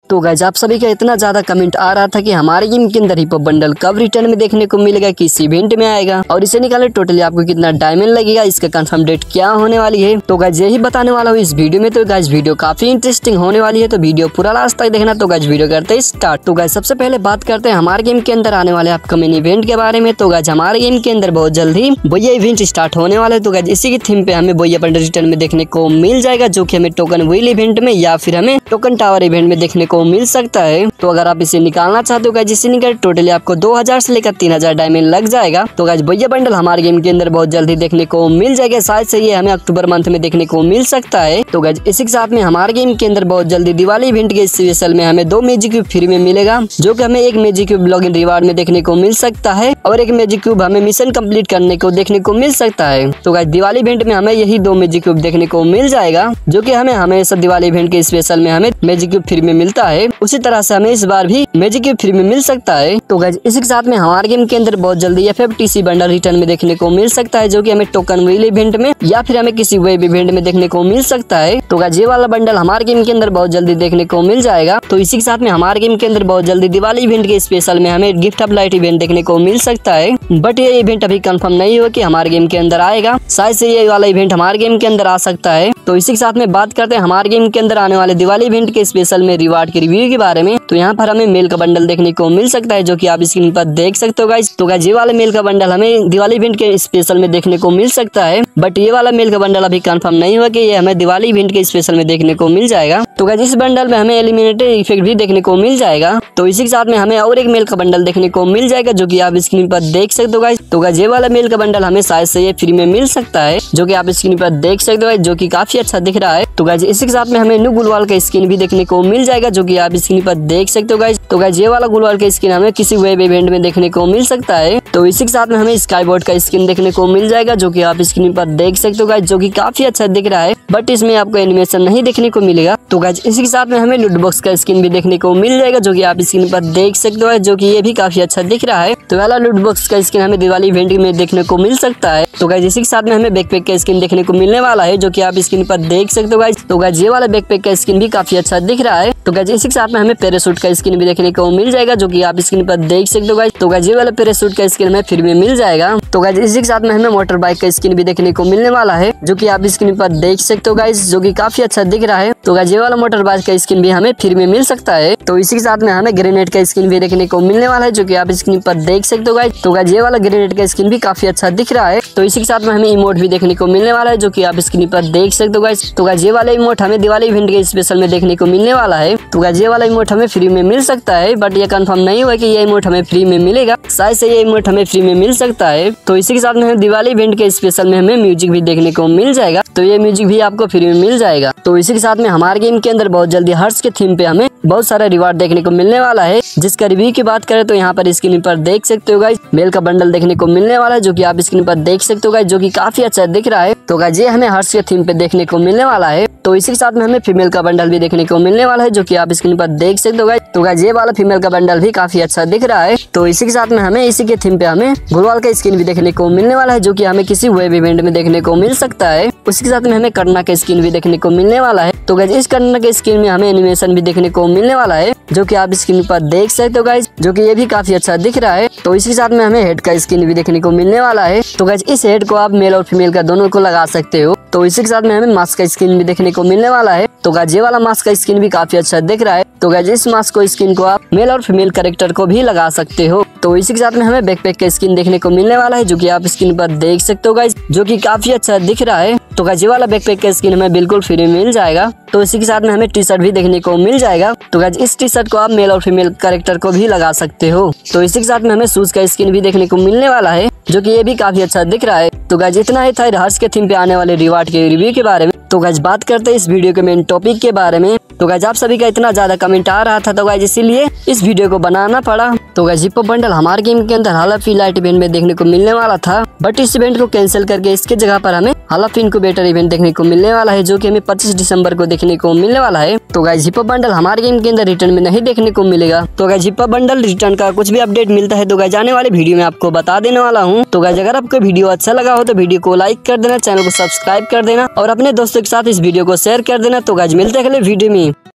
तो गाइस आप सभी का इतना ज्यादा कमेंट आ रहा था कि हमारे गेम के अंदर हिप हॉप बंडल कब रिटर्न में देखने को मिलेगा, किस इवेंट में आएगा और इसे निकालने टोटली आपको कितना डायमंड लगेगा, इसका कंफर्म डेट क्या होने वाली है। तो गाइस यही बताने वाला हूँ इस वीडियो में। तो गाइस वीडियो काफी इंटरेस्टिंग होने वाली है, तो वीडियो पूरा लास्ट तक देखना। तो गाइस वीडियो करते हैं स्टार्ट। तो गाइस सबसे पहले बात करते हैं हमारे गेम के अंदर आने वाले अपकमिंग इवेंट के बारे में। तो गाइस हमारे गेम के अंदर बहुत जल्दी बोया इवेंट स्टार्ट होने वाला है। तो गाइस इसी की थीम पे हमें बोया बंडल रिटर्न में देखने को मिल जाएगा, जो कि हमें टोकन व्हील इवेंट में या फिर हमें टोकन टावर इवेंट में देखने को मिल सकता है। तो अगर आप इसे निकालना चाहते हो गाइस, इसे निकाल टोटली आपको 2000 से लेकर 3000 डायमंड लग जाएगा। तो गाइस बोया बंडल हमारे गेम के अंदर बहुत जल्दी देखने को मिल जाएगा, शायद से ये हमें अक्टूबर मंथ में देखने को मिल सकता है। तो गाइस इसी के साथ में हमारे गेम के अंदर बहुत जल्दी दिवाली इवेंट के स्पेशल में हमें 2 मैजिक क्यूब फ्री में मिलेगा, जो कि हमें एक मैजिक क्यूब लॉगिन रिवार्ड में देखने को मिल सकता है और एक मैजिक क्यूब हमें मिशन कंप्लीट करने को देखने को मिल सकता है। तो गाइस दिवाली इवेंट में हमें यही 2 मैजिक क्यूब देखने को मिल जाएगा, जो कि हमें हमेशा दिवाली इवेंट के स्पेशल में हमें मैजिक क्यूब फ्री में मिलता है। उसी तरह से हमें इस बार भी मैजिक क्यूब फ्री में मिल सकता है। तो गाइस इसी के साथ में हमारे गेम के अंदर बहुत जल्दी FFTC बंडल रिटर्न में देखने को मिल सकता है, जो कि हमें टोकन व्हील इवेंट में या फिर हमें किसी वेब इवेंट में देखने को मिल सकता है। तो गाइस ये वाला बंडल हमारे गेम के अंदर बहुत जल्दी देखने को मिल जाएगा। तो इसी के साथ में हमारे गेम के अंदर बहुत जल्दी दिवाली इवेंट के स्पेशल में हमें गिफ्ट ऑफ लाइट इवेंट देखने को मिल सकता है, बट ये इवेंट अभी कंफर्म नहीं हुआ कि हमारे गेम के अंदर आएगा। शायद से ये वाला इवेंट हमारे गेम के अंदर आ सकता है। तो इसी के साथ में बात करते हैं हमारे गेम के अंदर आने वाले दिवाली इवेंट के स्पेशल में रिवार्ड के रिव्यू के बारे में। तो यहाँ पर हमें मेल का बंडल देखने को मिल सकता है, जो कि आप स्क्रीन पर देख सकते हो गाइस। तो गाइस ये वाला मेल का बंडल हमें दिवाली इवेंट के स्पेशल में देखने को मिल सकता है, बट ये वाला मेल का बंडल अभी कंफर्म नहीं हुआ कि ये हमें दिवाली इवेंट के स्पेशल में देखने को मिल जाएगा। तो गाइस इस बंडल में हमें एलिमिनेटेड इफेक्ट भी देखने को मिल जाएगा। तो इसी के साथ में हमें और एक मेल का बंडल देखने को मिल जाएगा, जो कि आप स्क्रीन पर देख सकते हो गाइस। तो गाइस ये वाला मेल का बंडल हमें शायद से ये फ्री में मिल सकता है, जो कि आप स्क्रीन पर देख सकते हो गाइस, जो कि काफी अच्छा दिख रहा है। तो गाइस इसी के साथ में हमें न्यू गुलवाल का स्किन भी देखने को मिल जाएगा, जो कि आप स्क्रीन पर देख सकते हो गाइस। तो गाइस ये वाला गुलवाल का स्किन हमें किसी वेब इवेंट में देखने को मिल सकता है। तो इसी के साथ में हमें स्काई बोर्ड का स्किन देखने को मिल जाएगा, जो कि आप स्क्रीन पर देख सकते हो गाइस, जो कि काफी अच्छा दिख रहा है, बट इसमें आपको एनिमेशन नहीं देखने को मिलेगा। तो गाइस इसी के साथ में हमें लूट बॉक्स का स्किन भी देखने को मिल जाएगा, जो कि आप स्क्रीन पर देख सकते हो, जो कि ये भी काफी अच्छा दिख रहा है। तो वाला लूट बॉक्स का स्किन हमें दिवाली इवेंट में देखने को मिल सकता है। तो गाइस इसी के साथ में हमें बैकपैक का स्किन देखने को मिलने वाला है, जो कि आप स्क्रीन पर देख सकते हो गाइस। तो गाइस ये वाला बैकपैक का स्किन भी काफी अच्छा दिख रहा है। तो गाइस इसी के साथ में हमें पैराशूट का स्किन भी देखने को मिल जाएगा, जो कि आप स्क्रीन पर देख सकते हो गाइस। तो गाइस ये वाला पैराशूट का स्किन हमें फ्री में मिल जाएगा। तो गाइस इसी के साथ में हमें मोटर बाइक का स्किन भी देखने को मिलने वाला है, जो कि आप स्क्रीन पर देख सकते हो गाइस, जो कि काफी अच्छा दिख रहा है। तो गाइस ये वाला मोटर बाइक का स्किन भी हमें फ्री में मिल सकता है। तो इसी के साथ में हमें ग्रेनेड का स्किन भी देखने को मिलने वाला है, जो कि आप स्क्रीन पर देख सकते हो गाइस। तो गाइस ये वाला ग्रेनेड का स्किन भी काफी अच्छा दिख रहा है। तो इसी के साथ में हमें इमोट भी देखने को मिलने वाला है, जो कि आप स्क्रीन पर देख सकते हो गाइस। तो गाइस ये वाला इमोट हमें दिवाली इवेंट के स्पेशल में देखने को मिलने वाला है। तो गाइस ये वाला इमोट हमें फ्री में मिल सकता है, बट ये कंफर्म नहीं हुआ कि ये इमोट हमें फ्री में मिलेगा। शायद से ये इमोट हमें फ्री में मिल सकता है। तो इसी के साथ में दिवाली इवेंट के स्पेशल में हमें म्यूजिक भी देखने को मिल जाएगा, तो ये म्यूजिक भी आपको फ्री में मिल जाएगा। तो इसी के साथ में हमारे गेम के अंदर बहुत जल्दी हर्ष के थीम पे हमें बहुत सारा रिवार्ड देखने को मिलने वाला है, जिसका रिव्यू की बात करें तो यहाँ पर स्क्रीन पर देख सकते हो गाइस, मेल का बंडल देखने को मिलने वाला है, जो कि आप स्क्रीन पर देख सकते हो गाइस, जो कि काफी अच्छा दिख रहा है। तो गाइस ये हमें हर्ष के थीम पे देखने को मिलने वाला है। तो इसी के साथ में हमें फीमेल का बंडल भी देखने को मिलने वाला है, जो कि आप स्क्रीन पर देख सकते हो गाइस। तो गाइस ये वाला फीमेल का बंडल भी काफी अच्छा दिख रहा है। तो इसी के साथ में हमें इसी के थीम पे हमें गुलवाल का स्किन भी देखने को मिलने वाला है, जो कि हमें किसी वेब इवेंट में देखने को मिल सकता है। उसी के साथ में हमें करना का स्किन भी देखने को मिलने वाला है। तो गाइस इस करना के स्किन में हमें एनिमेशन भी देखने को मिलने वाला है, जो कि आप स्क्रीन पर देख सकते हो गाइस, जो कि ये भी काफी अच्छा दिख रहा है। तो इसी के साथ में हमें हेड का स्किन भी देखने को मिलने वाला है। तो गाइस इस हेड को आप मेल और फीमेल का दोनों को लगा सकते हो। तो इसी के साथ में हमें मास्क का स्किन भी देखने को मिलने वाला है। तो गाइस ये वाला मास्क का स्किन भी काफी अच्छा दिख रहा है। तो गाइस इस मास्क को स्किन को आप मेल और फीमेल कैरेक्टर को भी लगा सकते हो। तो इसी के साथ में हमें बैकपैक का स्किन देखने को मिलने वाला है, जो कि आप स्क्रीन पर देख सकते हो गाइस, जो कि काफी अच्छा दिख रहा है। तो गाइस ये वाला बैकपैक का स्किन हमें बिल्कुल फ्री में मिल जाएगा। तो इसी के साथ में हमें टी शर्ट भी देखने को मिल जाएगा। तो गाइस इस टी शर्ट को आप मेल और फीमेल कैरेक्टर को भी लगा सकते हो। तो इसी के साथ में हमें शूज का स्किन भी देखने को मिलने वाला है, जो कि ये भी काफी अच्छा दिख रहा है। तो गाइस इतना ही था हर्ष के थीम पे आने वाले रिवार्ड के रिव्यू के बारे में। तो गाइस बात करते हैं इस वीडियो के मेन टॉपिक के बारे में। तो गाइस आप सभी का इतना ज्यादा कमेंट आ रहा था, तो गाइस इसीलिए इस वीडियो को बनाना पड़ा। तो गाइस हिप हॉप बंडल हमारे गेम के अंदर हालाफी लाइट इवेंट में देखने को मिलने वाला था, बट इस इवेंट को कैंसिल करके इसके जगह पर हमें हालाफी इनक्यूबेटर इवेंट देखने को मिलने वाला है, जो कि हमें 25 दिसंबर को देखने को मिलने वाला है। तो गाइस हिप हॉप बंडल हमारे गेम के अंदर रिटर्न में नहीं देखने को मिलेगा। तो guys hip hop bundle return का कुछ भी अपडेट मिलता है तो गाइस आने वाले वीडियो में आपको बता देने वाला हूँ। तो गाइस अगर आपको वीडियो अच्छा लगा हो तो वीडियो को लाइक कर देना, चैनल को सब्सक्राइब कर देना और अपने दोस्तों के साथ इस वीडियो को शेयर कर देना। तो गाइस मिलते हैं अगले वीडियो में।